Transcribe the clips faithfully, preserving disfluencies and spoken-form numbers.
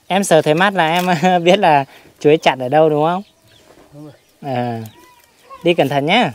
Em sờ thấy mắt là em biết là chú ấy chặt ở đâu đúng không? Đúng rồi. À, đi cẩn thận nhé.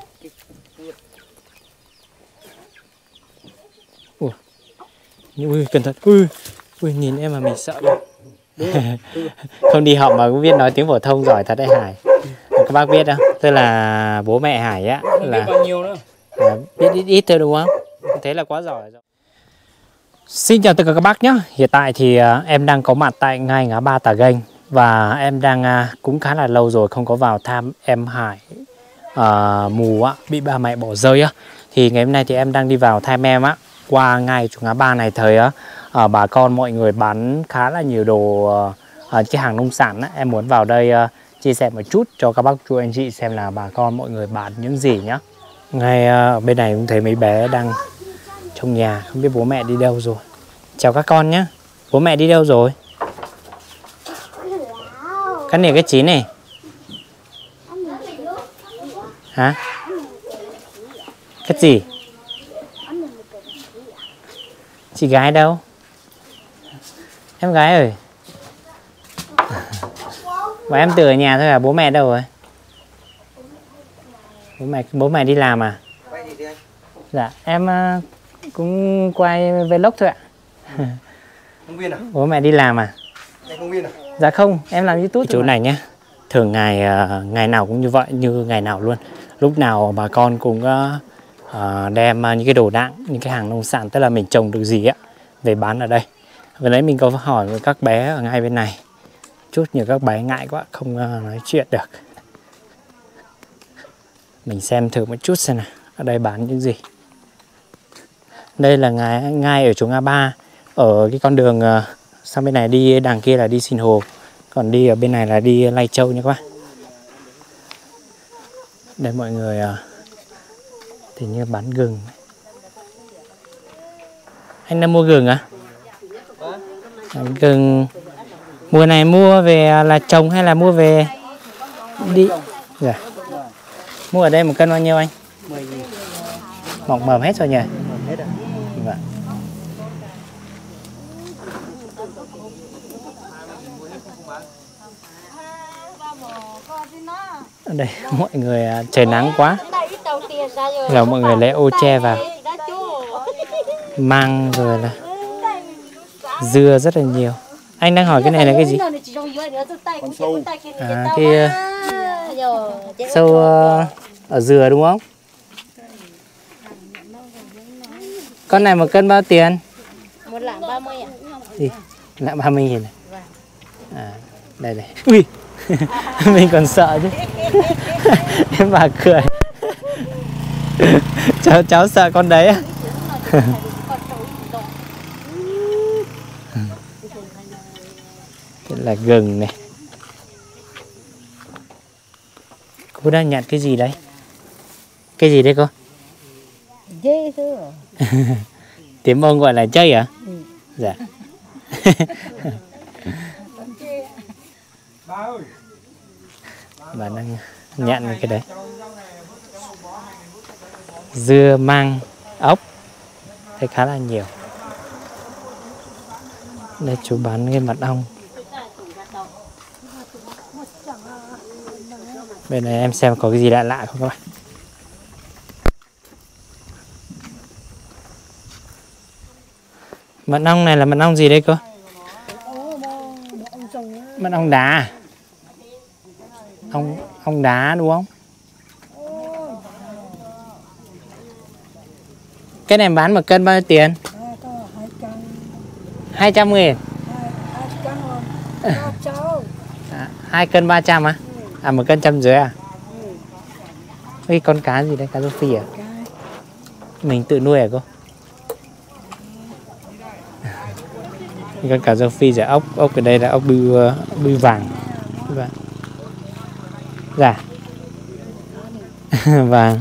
Ui, ui cẩn thận. Ui, ui nhìn em mà mình sợ. Không đi học mà cũng biết nói tiếng phổ thông giỏi thật đấy Hải. Các bác biết không? Tức là bố mẹ Hải á là biết bao nhiêu nữa. À, biết ít ít thôi đúng không? Thế là quá giỏi rồi. Xin chào tất cả các bác nhé. Hiện tại thì uh, em đang có mặt tại ngay ngã ba Tà Gành. Và em đang uh, cũng khá là lâu rồi không có vào thăm em Hải uh, mù á, bị ba mẹ bỏ rơi á. Thì ngày hôm nay thì em đang đi vào thăm em á. Qua ngay chỗ ngã ba này thấy á, uh, bà con mọi người bán khá là nhiều đồ uh, uh, cái hàng nông sản á. Em muốn vào đây uh, chia sẻ một chút cho các bác chú anh chị xem là bà con mọi người bán những gì nhá. Ngay ở bên này cũng thấy mấy bé đang trong nhà, không biết bố mẹ đi đâu rồi. Chào các con nhé. Bố mẹ đi đâu rồi? Cái này cái chín này. Hả? Cái gì? Chị gái đâu? Em gái ơi. Và em từ ở nhà thôi à? Bố mẹ đâu rồi? Bố mẹ, bố mẹ đi làm à? Dạ, em uh, cũng quay vlog thôi ạ. Phóng viên à? Bố mẹ đi làm à? Anh phóng viên à? Dạ không, em làm YouTube. Chỗ này nhé, thường ngày uh, ngày nào cũng như vậy, như ngày nào luôn. Lúc nào bà con cũng uh, uh, đem uh, những cái đồ đạc, những cái hàng nông sản, tức là mình trồng được gì á, về bán ở đây. Vừa nãy mình có hỏi với các bé ở ngay bên này. Chút nhiều các bé ngại quá, không uh, nói chuyện được. Mình xem thử một chút xem nào, ở đây bán những gì. Đây là ngay, ngay ở chỗ ngã ba. Ở cái con đường uh, sang bên này đi, đằng kia là đi Sinh Hồ. Còn đi ở bên này là đi Lai Châu nha các bạn. Đây mọi người uh, thì như bán gừng. Anh đã mua gừng à? Gừng mùa này mua về là trồng hay là mua về đi? Dạ. Mua ở đây một cân bao nhiêu anh? Mọc mầm hết rồi nhỉ? Vâng. Ở đây mọi người trời nắng quá là mọi người lấy ô che vào, mang rồi là dưa rất là nhiều. Anh đang hỏi cái này là cái gì? Con sâu. À, cái sâu uh, ở dừa đúng không? Con này một cân bao tiền? Một lạng ba mươi ạ. Gì? Lạng ba mươi nghìn này. À, đây này. Ui. Mình còn sợ chứ. Em bà cười. cháu cháu sợ con đấy à? Cái là gừng này. Cô đang nhặt cái gì đấy? Cái gì đấy cô? Dê thôi. Tiếng ông gọi là dây à? Ừ. Dạ. Bà đang nhận cái đấy. Dưa, măng, ốc. Thấy khá là nhiều. Đây chú bán cái mật ong. Bên này em xem có cái gì lạ lạ không các bạn. Mật ong này là mật ong gì đây cô? Mật ong đá à? Ong, ong đá đúng không? Cái này bán một cân bao nhiêu tiền? hai trăm nghìn. À, hai cân ba trăm à? À một cân trăm dưới à? Cái con cá gì đây? Cá rô phi à? Mình tự nuôi à cô? Con cá rô phi rồi ốc. Ốc ở đây là ốc bưu, bưu vàng. Dạ. Vàng.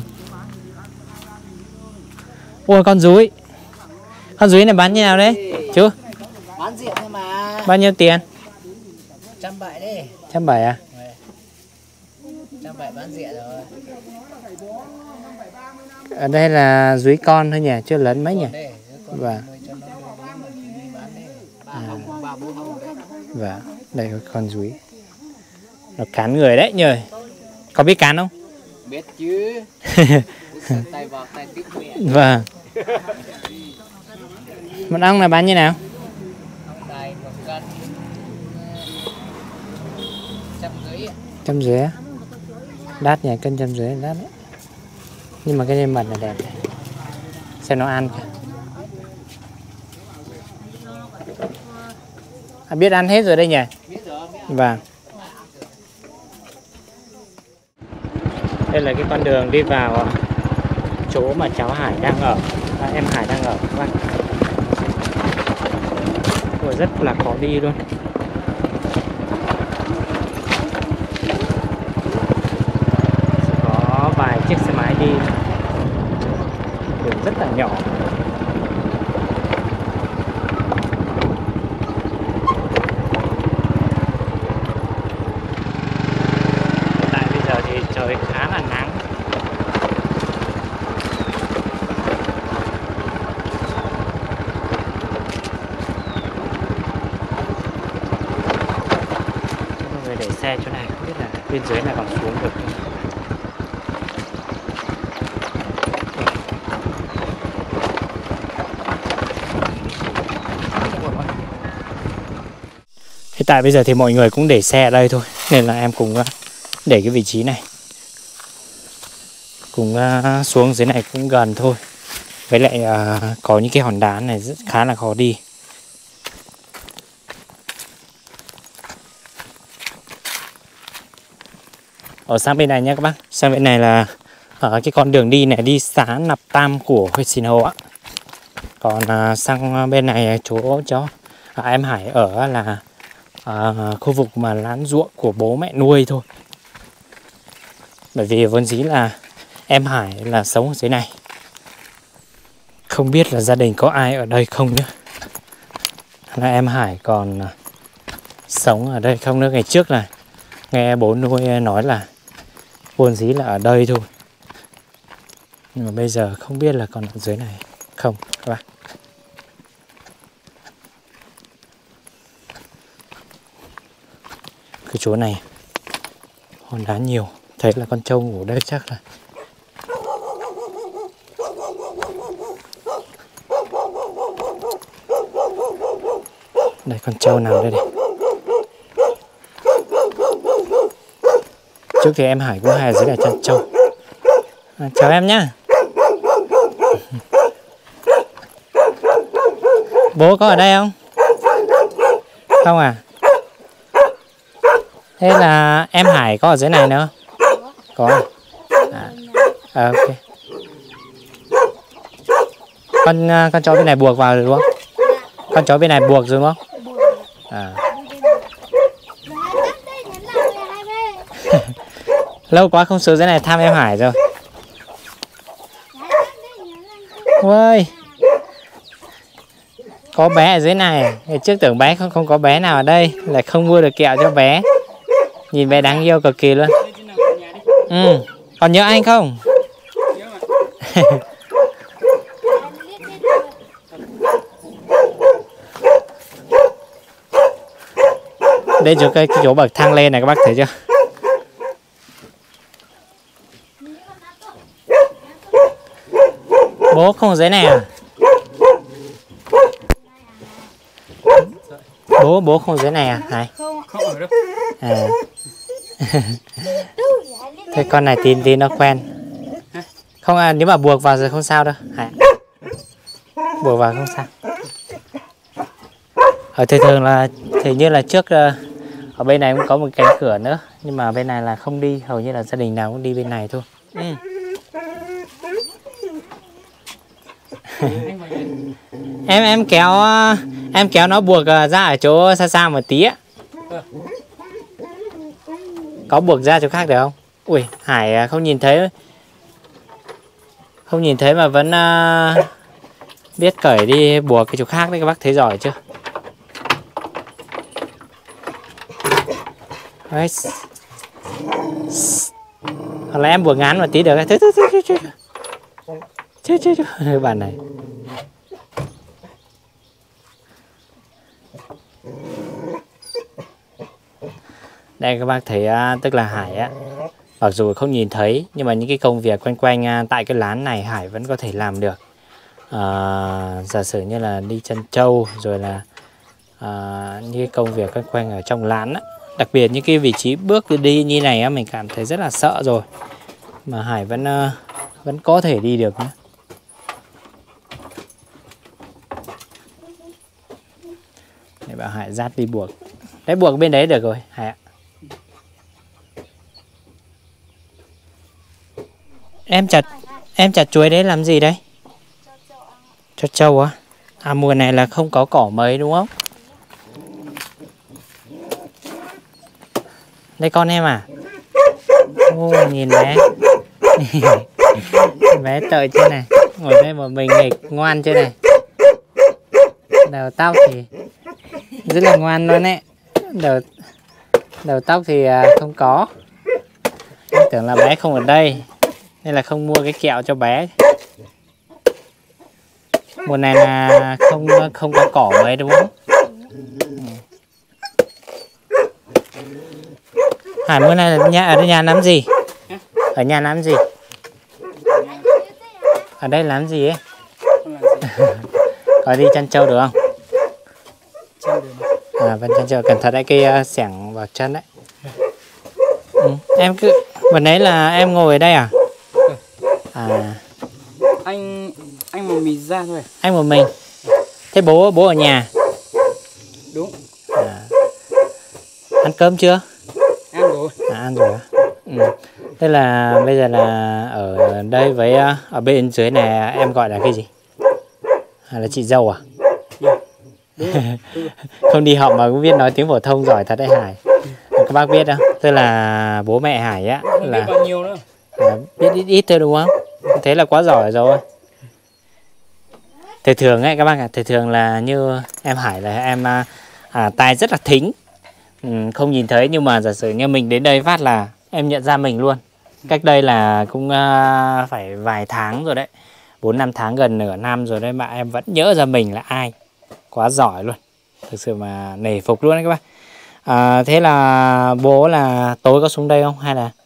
Ôi con dúi. Con dúi này bán như nào đấy? Chú? Bán diện thôi mà. Bao nhiêu tiền? Trăm bảy đi. Trăm bảy à? Trăm bảy bán diện rồi. Ở đây là dúi con thôi nhỉ? Chưa lớn mấy nhỉ? Vâng. À. Và đây có con rúi. Nó cắn người đấy nhờ. Có biết cắn không? Biết chứ. Tay vào tay tiếp mẹ. Vâng. Mật ong là bán như nào? Tay một cân trăm rưỡi. Trăm rưỡi á? Đắt nhỉ, cân trăm rưỡi đắt đấy. Nhưng mà cái này mật là đẹp này. Xem nó ăn kìa. À, biết ăn hết rồi đây nhỉ? Biết rồi. Vâng. Đây là cái con đường đi vào chỗ mà cháu Hải đang ở, à, em Hải đang ở các bạn. Ủa, rất là khó đi luôn. Có vài chiếc xe máy đi, đường rất là nhỏ. Tại bây giờ thì trời khá là nắng. Mọi người để xe chỗ này, không biết là bên dưới này còn xuống được không? Hiện tại bây giờ thì mọi người cũng để xe ở đây thôi, nên là em cũng để cái vị trí này. Cũng xuống dưới này cũng gần thôi. Với lại có những cái hòn đá này rất khá là khó đi. Ở sang bên này nha các bác. Sang bên này là ở cái con đường đi này đi xã Nạp Tam của huyện Sinh Hồ ạ. Còn sang bên này chỗ cháu à, em Hải ở là à, khu vực mà lán ruộng của bố mẹ nuôi thôi. Bởi vì vốn dĩ là em Hải là sống ở dưới này. Không biết là gia đình có ai ở đây không nhé. Là em Hải còn sống ở đây không nữa. Ngày trước là nghe bố nuôi nói là vốn dĩ là ở đây thôi. Nhưng mà bây giờ không biết là còn ở dưới này không các bạn. Cái chỗ này hòn đá nhiều. Thấy là con trâu ngủ đây chắc là. Đây con trâu nào đây này. Trước thì em Hải cũng hay ở dưới này chăn trâu. À, chào em nhá. Bố có ở đây không? Không à? Thế là em Hải có ở dưới này nữa? Có. À, à ok. Con con chó bên này buộc vào rồi đúng không? Con chó bên này buộc rồi đúng không? À. Lâu quá không xuống dưới này thăm em Hải rồi. Ôi. Có bé ở dưới này. Ngày trước tưởng bé không không có bé nào ở đây, lại không mua được kẹo cho bé. Nhìn bé đáng yêu cực kỳ luôn. Ừ. Còn nhớ anh không? Đây chỗ cái, cái chỗ bậc thang lên này các bác thấy chưa? Bố không ở dưới này à? Bố bố không ở dưới này à? Này. Không ở đâu. À. Thế con này tin tin nó quen. Không à, nếu mà buộc vào rồi không sao đâu. À. Buộc vào không sao. Ở thường thường là thì như là trước ở bên này cũng có một cánh cửa nữa, nhưng mà bên này là không đi, hầu như là gia đình nào cũng đi bên này thôi. Ừ. em em kéo em kéo nó buộc ra ở chỗ xa xa một tí á. Có buộc ra chỗ khác được không? Ui, Hải không nhìn thấy, không nhìn thấy mà vẫn uh, biết cởi đi buộc cái chỗ khác đấy, các bác thấy giỏi chưa? Đấy. Hoặc là em buộc ngắn một tí được. Thôi thôi thôi thôi. Chết chết chết bạn này. Đây các bác thấy uh, tức là Hải á, mặc dù không nhìn thấy nhưng mà những cái công việc quanh quanh uh, tại cái lán này Hải vẫn có thể làm được. Uh, giả sử như là đi chăn trâu rồi là uh, những cái công việc quanh quanh ở trong lán á. Đặc biệt những cái vị trí bước đi như này á, mình cảm thấy rất là sợ rồi mà Hải vẫn uh, vẫn có thể đi được nhé. Để bảo Hải dắt đi buộc. Đấy, buộc bên đấy được rồi Hải ạ. Em chặt em chặt chuối đấy làm gì đấy? Cho trâu á? À, mùa này là không có cỏ mấy đúng không? Đây con em à? Ô, nhìn bé. Bé tợi chứ này. Ngồi đây một mình nghịch ngoan chứ này. Đầu tóc thì rất là ngoan luôn ấy. Đầu, đầu tóc thì không có. Em tưởng là bé không ở đây nên là không mua cái kẹo cho bé. Mùa này là không không có cỏ mấy đúng không? Hải mùa này là nhà, ở nhà làm gì? Ở nhà làm gì? Ở đây làm gì ấy? Có đi chăn trâu được không? À, vẫn chăn trâu, cẩn thận đấy, cái uh, xẻng vào chân đấy. Ừ. Em cứ vừa nãy là em ngồi ở đây à? À. Anh anh một mình ra thôi. Anh một mình. Thế bố bố ở nhà? Đúng. À. Ăn cơm chưa? Ăn rồi. À, ăn rồi. Ừ. Thế là bây giờ là ở đây với ở bên dưới này em gọi là cái gì? Hay là chị dâu à? Đúng rồi. Đúng rồi. Không đi học mà cũng biết nói tiếng phổ thông giỏi thật đấy Hải. Các bác biết không? Tức là bố mẹ Hải á Không là biết bao nhiêu nữa. À, biết ít ít thôi đúng không? Thế là quá giỏi rồi. Thường thường ấy các bác ạ, thường thường là như em Hải là em à, tai rất là thính, ừ, không nhìn thấy, nhưng mà giả sử như mình đến đây phát là em nhận ra mình luôn. Cách đây là cũng uh, phải vài tháng rồi đấy, bốn năm tháng, gần nửa năm rồi đấy mà em vẫn nhớ ra mình là ai. Quá giỏi luôn, thực sự mà nể phục luôn đấy các bác. À, thế là bố là tối có xuống đây không hay là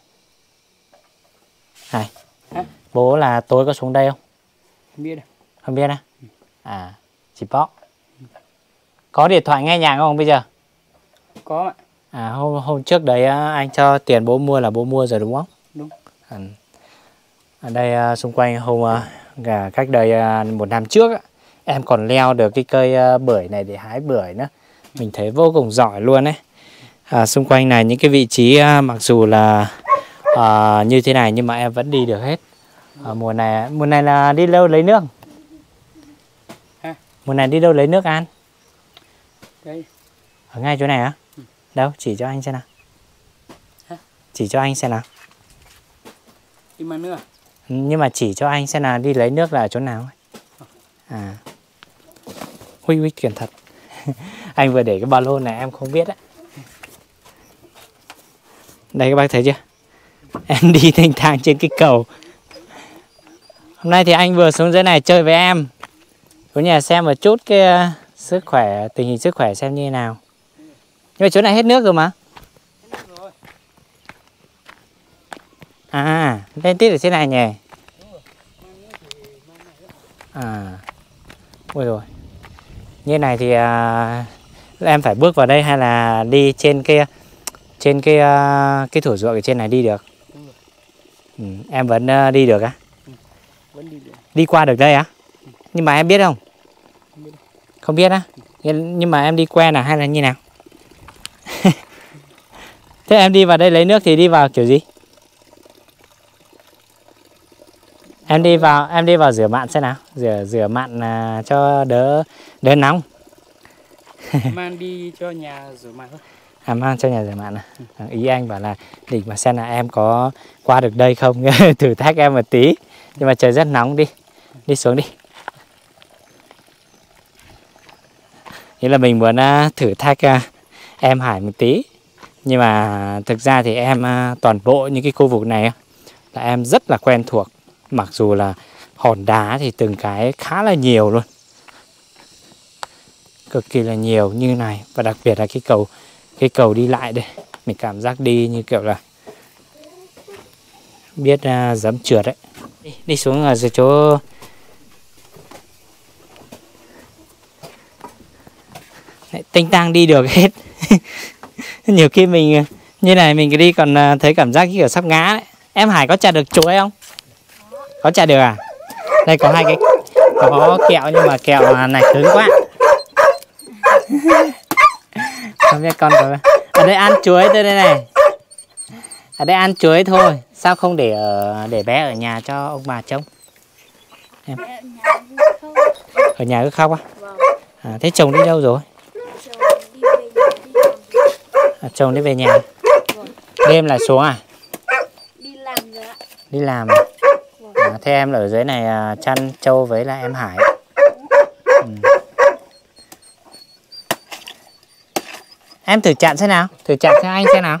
Hải? Hả? Bố là tối có xuống đây không? Không biết đâu. Không biết á? À, chỉ bó. Có điện thoại nghe nhạc không bây giờ? Có ạ. À, hôm, hôm trước đấy anh cho tiền bố mua là bố mua rồi đúng không? Đúng. À, ở đây xung quanh hôm cả cách đây một năm trước em còn leo được cái cây bưởi này để hái bưởi nữa. Mình thấy vô cùng giỏi luôn đấy. À, xung quanh này những cái vị trí mặc dù là à, như thế này nhưng mà em vẫn đi được hết. À, mùa này mùa này là đi đâu lấy nước? Hả? Mùa này đi đâu lấy nước ăn? Đây. Ở ngay chỗ này á? Ừ. Đâu? Chỉ cho anh xem nào. Hả? Chỉ cho anh xem nào. Đi mang nước à? Nhưng mà chỉ cho anh xem nào, đi lấy nước là ở chỗ nào? À. Huy huy cẩn thận. Anh vừa để cái ba lô này em không biết á. Đây các bác thấy chưa? Em đi thanh thang trên cái cầu. Hôm nay thì anh vừa xuống dưới này chơi với em. Có nhà xem một chút cái uh, sức khỏe, tình hình sức khỏe xem như thế nào. Nhưng mà chỗ này hết nước rồi mà. Hết nước rồi. À, lên tít ở trên này nhỉ? À, ôi rồi. Như này thì uh, em phải bước vào đây hay là đi trên cái trên cái uh, cái thửa ruộng ở trên này đi được? Ừ, em vẫn uh, đi được á? Ừ, vẫn đi được. Đi qua được đây á? Ừ. Nhưng mà em biết không? Không biết. Không biết á? Ừ. Nhưng mà em đi quen à hay là như nào? Thế em đi vào đây lấy nước thì đi vào kiểu gì? Em đi vào em đi vào rửa mặn xem nào, rửa rửa mặn à, cho đỡ đỡ nóng. Mang đi cho nhà rửa mặn thôi. À, mang cho nhà rửa mặn à? Ừ. Ý anh bảo là định mà xem là em có qua được đây không, thử thách em một tí, nhưng mà trời rất nóng, đi đi xuống đi. Nghĩa là mình muốn uh, thử thách uh, em Hải một tí, nhưng mà thực ra thì em uh, toàn bộ những cái khu vực này uh, là em rất là quen thuộc. Mặc dù là hòn đá thì từng cái khá là nhiều luôn, cực kỳ là nhiều như này, và đặc biệt là cái cầu cái cầu đi lại đây Mình cảm giác đi như kiểu là biết uh, dám trượt đấy. Đi, đi xuống ở dưới chỗ tinh tang đi được hết. Nhiều khi mình như này mình đi còn uh, thấy cảm giác như kiểu sắp ngã đấy. Em Hải có chặt được chuối không? Có chặt được à? Đây có hai cái, có kẹo nhưng mà kẹo này cứng quá. Không biết con có... Ở đây ăn chuối thôi đây này. Ở đây ăn chuối thôi. Sao không để ở để bé ở nhà cho ông bà trông? Em. Ở nhà cứ khóc á? À, thế chồng đi đâu rồi? À, chồng đi về nhà. Đêm là xuống à? Đi làm rồi ạ. Đi làm à? À, thế em ở dưới này uh, chăn trâu với lại em Hải. Ừ. Em thử chặn xem nào, thử chặn xem anh xem nào.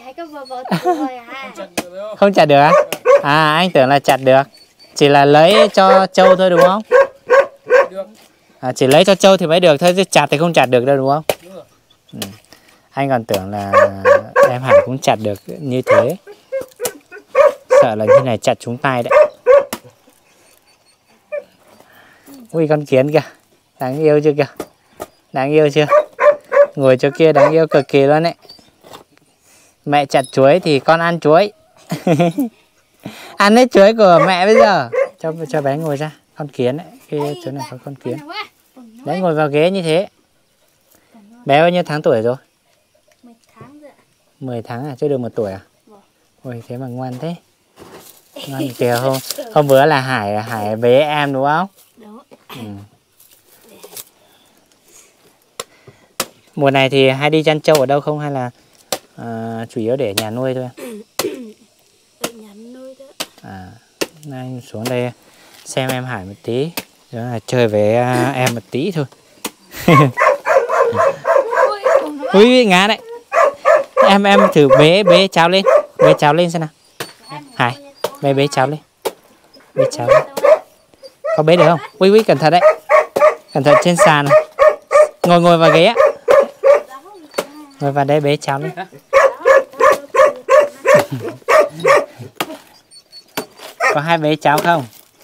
Không chặt được á? À anh tưởng là chặt được. Chỉ là lấy cho trâu thôi đúng không? À, chỉ lấy cho trâu thì mới được thôi, chứ chặt thì không chặt được đâu đúng không? Ừ. Anh còn tưởng là em Hải cũng chặt được như thế. Sợ là như này chặt trúng tay đấy. Ui con kiến kìa, đáng yêu chưa kìa, đáng yêu chưa? Ngồi chỗ kia đáng yêu cực kỳ luôn đấy. Mẹ chặt chuối thì con ăn chuối. Ăn hết chuối của mẹ bây giờ. Cho cho bé ngồi ra, con kiến đấy, cái chỗ này có con kiến. Đấy ngồi vào ghế như thế. Bé bao nhiêu tháng tuổi rồi? mười tháng rồi ạ. mười tháng à, chưa được một tuổi à? Ôi thế mà ngoan thế. Ngoan kìa, hôm, hôm bữa là Hải Hải bế em đúng không? Đúng. Ừ. Mùa này thì hay đi chăn trâu ở đâu không hay là uh, chủ yếu để ở nhà nuôi thôi? Ở nhà nuôi đó. À, anh xuống đây xem em Hải một tí, rồi là chơi với uh, em một tí thôi. Ui ngã đấy. Em em thử bế bế cháu lên, bế cháu lên xem nào. Hải, bế bế cháu lên, bế cháu lên. Có bế được không? Ui ui cẩn thận đấy, cẩn thận trên sàn này. Ngồi ngồi vào ghế á. Ngồi vào đây bế cháu lên. Có hai bế cháu không?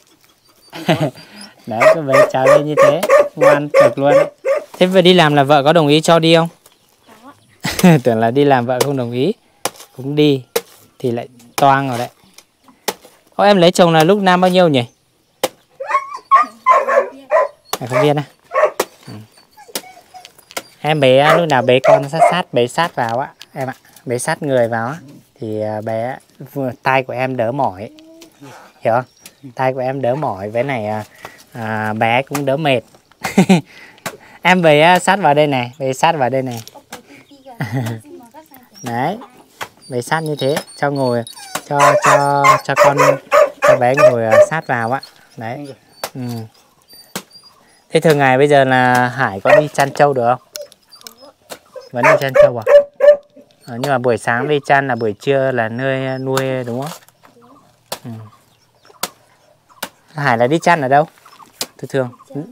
Đấy, cứ bế cháu lên như thế, ngoan cực luôn đấy. Thế vừa đi làm là vợ có đồng ý cho đi không? Tưởng là đi làm vợ không đồng ý, cũng đi thì lại toang rồi đấy. Ô, em lấy chồng là lúc năm bao nhiêu nhỉ? À, không biết à? Ừ. Em bế lúc nào bế con sát sát bế sát vào á em ạ, bế sát người vào á thì bé tay của em đỡ mỏi, hiểu không? Tay của em đỡ mỏi với này à, bé cũng đỡ mệt. Em bế sát vào đây này, bế sát vào đây này. Đấy, bế sát như thế cho ngồi cho cho cho con cho bé ngồi sát vào á. Đấy. Ừ. Thế thường ngày bây giờ là Hải có đi chăn trâu được không? Vẫn đi chăn trâu à? À, nhưng mà buổi sáng đi chăn là buổi trưa là nơi nuôi đúng không? Ừ. Hải là đi chăn ở đâu? Thường thường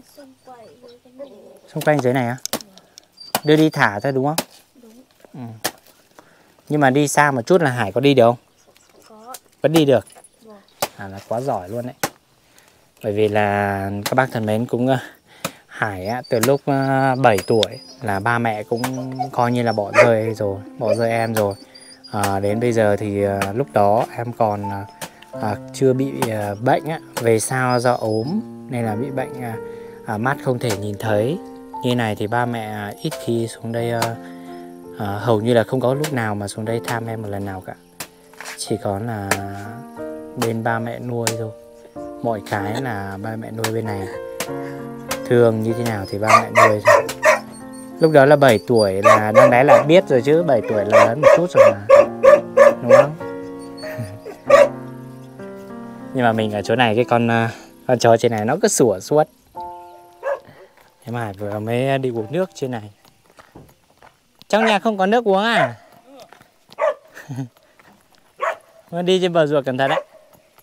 xung quanh dưới này á? Đưa đi thả thôi đúng không? Ừ. Nhưng mà đi xa một chút là Hải có đi được không? Có. Vẫn đi được. À, là quá giỏi luôn đấy. Bởi vì là các bác thân mến cũng Hải á, từ lúc bảy tuổi là ba mẹ cũng coi như là bỏ rơi rồi, bỏ rơi em rồi. À, đến bây giờ thì à, lúc đó em còn à, chưa bị à, bệnh á, về sau do ốm nên là bị bệnh à, à, mắt không thể nhìn thấy. Như này thì ba mẹ à, ít khi xuống đây, à, à, hầu như là không có lúc nào mà xuống đây thăm em một lần nào cả. Chỉ có là bên ba mẹ nuôi thôi. Mọi cái là ba mẹ nuôi bên này. Thường như thế nào thì ba mẹ nuôi thôi. Lúc đó là bảy tuổi là đang đáy là biết rồi chứ, bảy tuổi là lớn một chút rồi mà, đúng không? Nhưng mà mình ở chỗ này cái con con chó trên này nó cứ sủa suốt. Thế mà vừa mới đi uống nước trên này. Trong nhà không có nước uống à? Đi trên bờ ruộng cẩn thận đấy.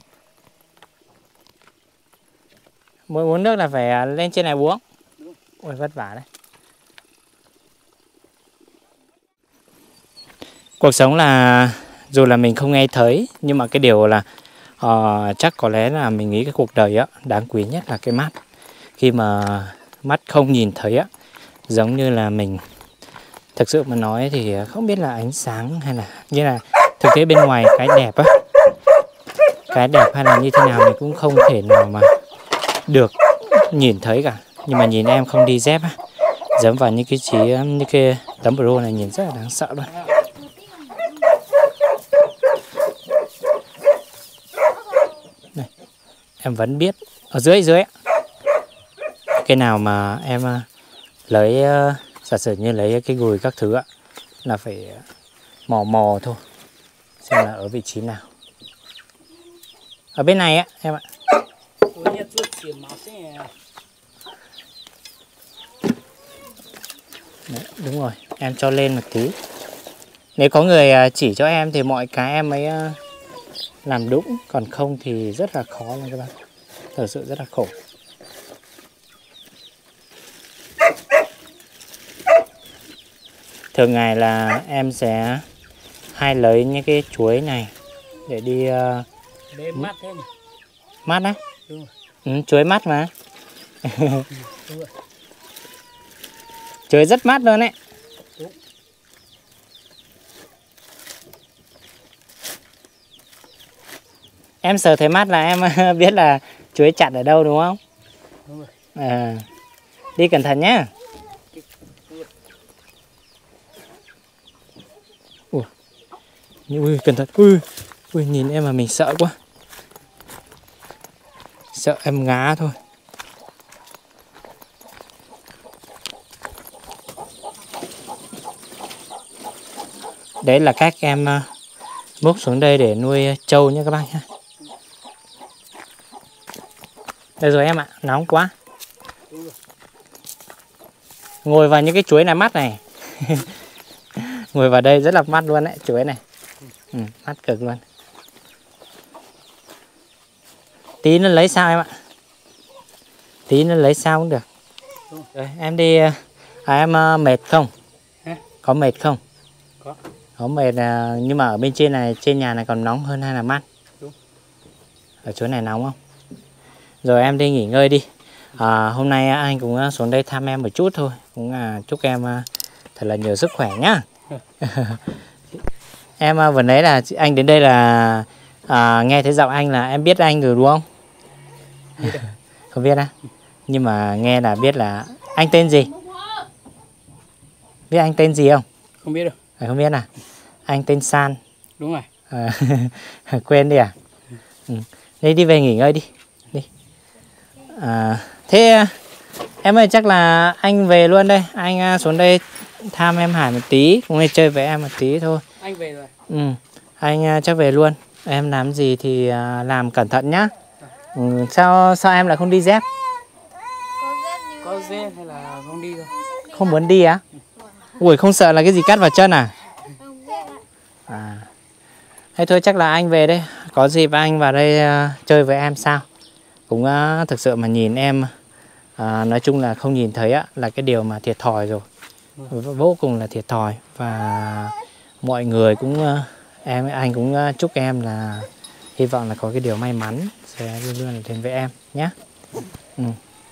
Muốn uống nước là phải lên trên này uống. Ôi vất vả đấy. Cuộc sống là dù là mình không nghe thấy, nhưng mà cái điều là uh, chắc có lẽ là mình nghĩ cái cuộc đời á đáng quý nhất là cái mắt. Khi mà mắt không nhìn thấy á, giống như là mình thực sự mà nói thì không biết là ánh sáng hay là như là thực tế bên ngoài cái đẹp á, cái đẹp hay là như thế nào mình cũng không thể nào mà được nhìn thấy cả. Nhưng mà nhìn em không đi dép á, dẫm vào những cái chỉ như cái tấm pro này nhìn rất là đáng sợ luôn. Này, em vẫn biết ở dưới dưới cái nào mà em lấy giả sử như lấy cái gùi các thứ á, là phải mò mò thôi xem là ở vị trí nào. Ở bên này á em ạ. Đấy, đúng rồi, em cho lên một tí. Nếu có người chỉ cho em thì mọi cái em mới làm đúng, còn không thì rất là khó luôn các bạn. Thật sự rất là khổ. Thường ngày là em sẽ hay lấy những cái chuối này để đi uh... Để mát thế nhỉ? Mát á? Đúng rồi. Ừ, chuối mát mà. Đúng rồi. Chuối rất mát luôn đấy. Đúng. Em sờ thấy mát là em biết là chuối chặt ở đâu đúng không? Đúng rồi. À, đi cẩn thận nhé. Ui, ui cẩn thận. Ui, ui nhìn em mà mình sợ quá. Sợ em ngá thôi. Đấy là cách em bốc xuống đây để nuôi trâu nhé các bác nhé. Đây rồi em ạ, nóng quá. Ngồi vào những cái chuối này mát này. Ngồi vào đây rất là mát luôn đấy, chuối này. Ừ, mát cực luôn. Tí nó lấy sao em ạ. Tí nó lấy sao cũng được. Rồi, em đi, à, em mệt không? Hả? Có mệt không? Có. Có mệt, nhưng mà ở bên trên này, trên nhà này còn nóng hơn hay là mát? Đúng. Ở chỗ này nóng không? Rồi em đi nghỉ ngơi đi. À, hôm nay anh cũng xuống đây thăm em một chút thôi. Cũng là chúc em thật là nhiều sức khỏe nhá. Em vừa nãy là anh đến đây là à, nghe thấy giọng anh là em biết anh rồi đúng không? Biết không biết á? Nhưng mà nghe là biết là anh tên gì? Biết anh tên gì không? Không biết đâu. À, không biết à? Anh tên San. Đúng rồi. À, quên đi à? Ừ. Đi đi về nghỉ ngơi đi. Đi. À, thế em ơi chắc là anh về luôn đây. Anh xuống đây thăm em Hải một tí, cũng đi chơi với em một tí thôi. Anh về rồi. Ừ. Anh chắc về luôn. Em làm gì thì làm cẩn thận nhá. Ừ. Sao sao em lại không đi dép? Có dép hay là không đi thôi? Không muốn đi á? Ui không sợ là cái gì cắt vào chân à? À. Thế thôi chắc là anh về đây. Có dịp anh vào đây uh, chơi với em sao? Cũng uh, thực sự mà nhìn em uh, nói chung là không nhìn thấy á, là cái điều mà thiệt thòi rồi. Vô cùng là thiệt thòi. Và mọi người cũng uh, em anh cũng uh, chúc em là hy vọng là có cái điều may mắn sẽ luôn luôn đến với em nhé. Ừ.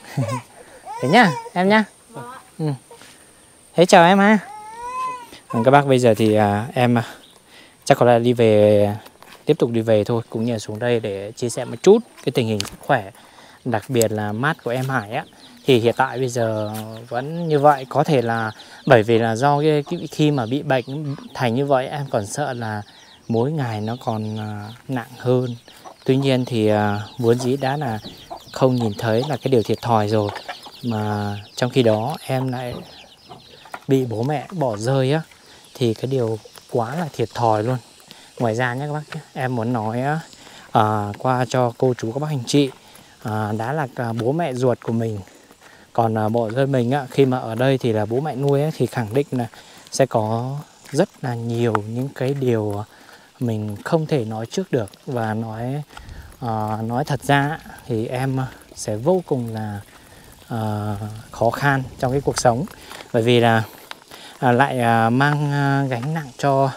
Thế nhá em nhá. Ừ. Thế chào em ha. Các bác bây giờ thì uh, em uh, chắc có lẽ đi về, tiếp tục đi về thôi, cũng như là xuống đây để chia sẻ một chút cái tình hình sức khỏe, đặc biệt là mát của em Hải á. Thì hiện tại bây giờ vẫn như vậy, có thể là bởi vì là do cái, cái khi mà bị bệnh thành như vậy em còn sợ là mỗi ngày nó còn uh, nặng hơn. Tuy nhiên thì uh, vốn dĩ đã là không nhìn thấy là cái điều thiệt thòi rồi, mà trong khi đó em lại bị bố mẹ bỏ rơi á, thì cái điều quá là thiệt thòi luôn. Ngoài ra nhé các bác, em muốn nói à, qua cho cô chú các bác anh chị, à, đã là bố mẹ ruột của mình, còn à, bỏ rơi mình á, khi mà ở đây thì là bố mẹ nuôi á, thì khẳng định là sẽ có rất là nhiều những cái điều mình không thể nói trước được. Và nói à, nói thật ra thì em sẽ vô cùng là à, khó khăn trong cái cuộc sống, bởi vì là à, lại à, mang à, gánh nặng cho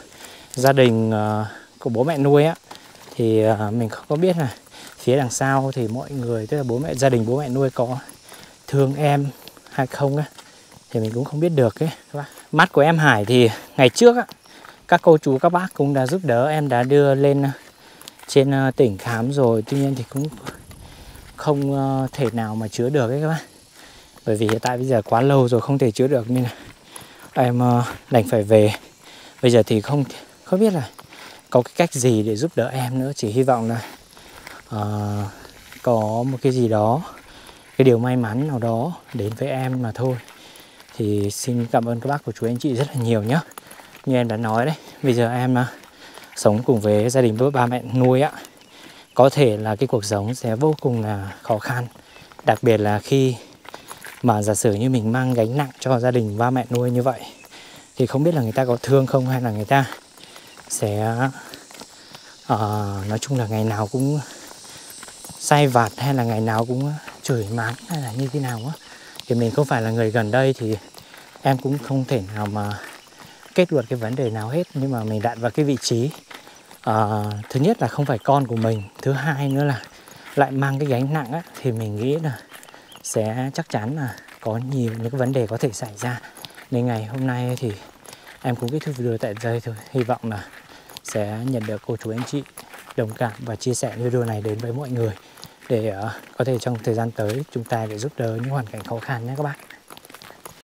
gia đình uh, của bố mẹ nuôi á, thì uh, mình không có biết là phía đằng sau thì mọi người, tức là bố mẹ gia đình bố mẹ nuôi có thương em hay không á, thì mình cũng không biết được ấy các bác. Mắt của em Hải thì ngày trước á, các cô chú các bác cũng đã giúp đỡ em, đã đưa lên trên tỉnh khám rồi, tuy nhiên thì cũng không thể nào mà chữa được ấy các bác. Bởi vì hiện tại bây giờ quá lâu rồi không thể chữa được nên là em đành phải về. Bây giờ thì không không biết là có cái cách gì để giúp đỡ em nữa, chỉ hy vọng là uh, có một cái gì đó, cái điều may mắn nào đó đến với em mà thôi. Thì xin cảm ơn các bác của chú anh chị rất là nhiều nhé. Như em đã nói đấy, bây giờ em uh, sống cùng với gia đình với ba mẹ nuôi á, có thể là cái cuộc sống sẽ vô cùng là khó khăn. Đặc biệt là khi mà giả sử như mình mang gánh nặng cho gia đình ba mẹ nuôi như vậy, thì không biết là người ta có thương không, hay là người ta sẽ uh, nói chung là ngày nào cũng sai vặt, hay là ngày nào cũng chửi mắng, hay là như thế nào á. Thì mình không phải là người gần đây thì em cũng không thể nào mà kết luận cái vấn đề nào hết. Nhưng mà mình đặt vào cái vị trí uh, thứ nhất là không phải con của mình, thứ hai nữa là lại mang cái gánh nặng á, thì mình nghĩ là sẽ chắc chắn là có nhiều những cái vấn đề có thể xảy ra. Nên ngày hôm nay thì em cũng kết thúc video tại đây thôi. Hy vọng là sẽ nhận được cô chú anh chị đồng cảm và chia sẻ video này đến với mọi người, để uh, có thể trong thời gian tới chúng ta để giúp đỡ những hoàn cảnh khó khăn nhé các bác.